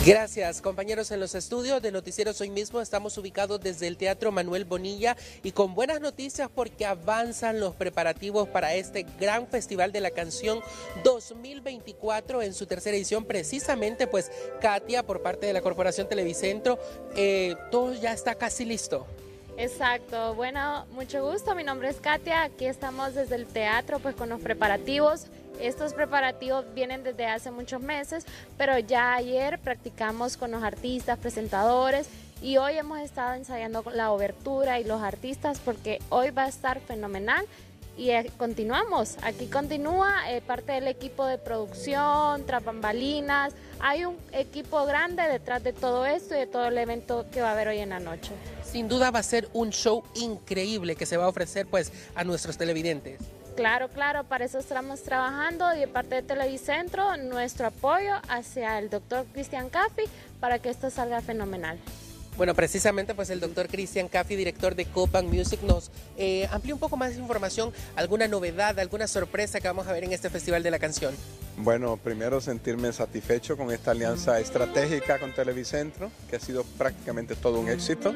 Gracias, compañeros. En los estudios de Noticieros Hoy Mismo estamos ubicados desde el Teatro Manuel Bonilla y con buenas noticias porque avanzan los preparativos para este gran Festival de la Canción 2024 en su tercera edición. Precisamente, pues, Katia, por parte de la Corporación Televicentro, todo ya está casi listo. Exacto, bueno, mucho gusto, mi nombre es Katia, aquí estamos desde el teatro pues con los preparativos. Estos preparativos vienen desde hace muchos meses, pero ya ayer practicamos con los artistas, presentadores y hoy hemos estado ensayando la obertura y los artistas porque hoy va a estar fenomenal. Y continuamos, aquí continúa parte del equipo de producción, tras bambalinas, hay un equipo grande detrás de todo esto y de todo el evento que va a haber hoy en la noche. Sin duda va a ser un show increíble que se va a ofrecer pues a nuestros televidentes. Claro, para eso estamos trabajando y de parte de Televicentro nuestro apoyo hacia el doctor Cristian Caffi para que esto salga fenomenal. Bueno, precisamente pues el doctor Cristian Caffi, director de Copan Music, nos amplía un poco más de información, alguna novedad, alguna sorpresa que vamos a ver en este Festival de la Canción. Bueno, primero sentirme satisfecho con esta alianza estratégica con Televicentro, que ha sido prácticamente todo un éxito.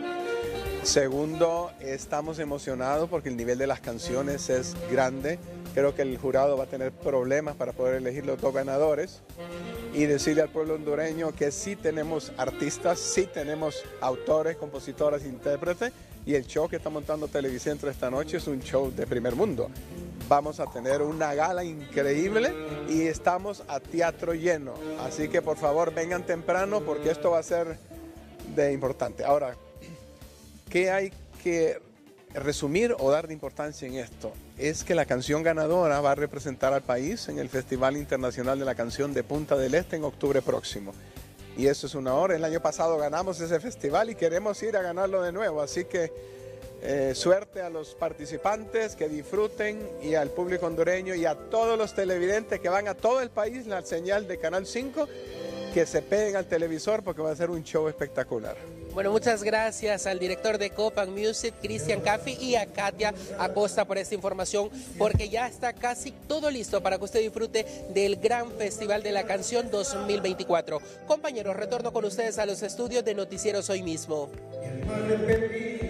Segundo, estamos emocionados porque el nivel de las canciones es grande. Creo que el jurado va a tener problemas para poder elegir los dos ganadores. Y decirle al pueblo hondureño que sí tenemos artistas, sí tenemos autores, compositoras, intérpretes. Y el show que está montando Televicentro esta noche es un show de primer mundo. Vamos a tener una gala increíble y estamos a teatro lleno. Así que por favor vengan temprano porque esto va a ser de importante. Ahora, ¿qué hay que resumir o dar de importancia en esto? Es que la canción ganadora va a representar al país en el Festival Internacional de la Canción de Punta del Este en octubre próximo. Y eso es una hora. El año pasado ganamos ese festival y queremos ir a ganarlo de nuevo. Así que suerte a los participantes, que disfruten, y al público hondureño y a todos los televidentes que van a todo el país, la señal de Canal 5, que se peguen al televisor porque va a ser un show espectacular. Bueno, muchas gracias al director de Copan Music, Cristian Caffi, y a Katia Acosta por esta información, porque ya está casi todo listo para que usted disfrute del gran Festival de la Canción 2024. Compañeros, retorno con ustedes a los estudios de Noticieros Hoy Mismo.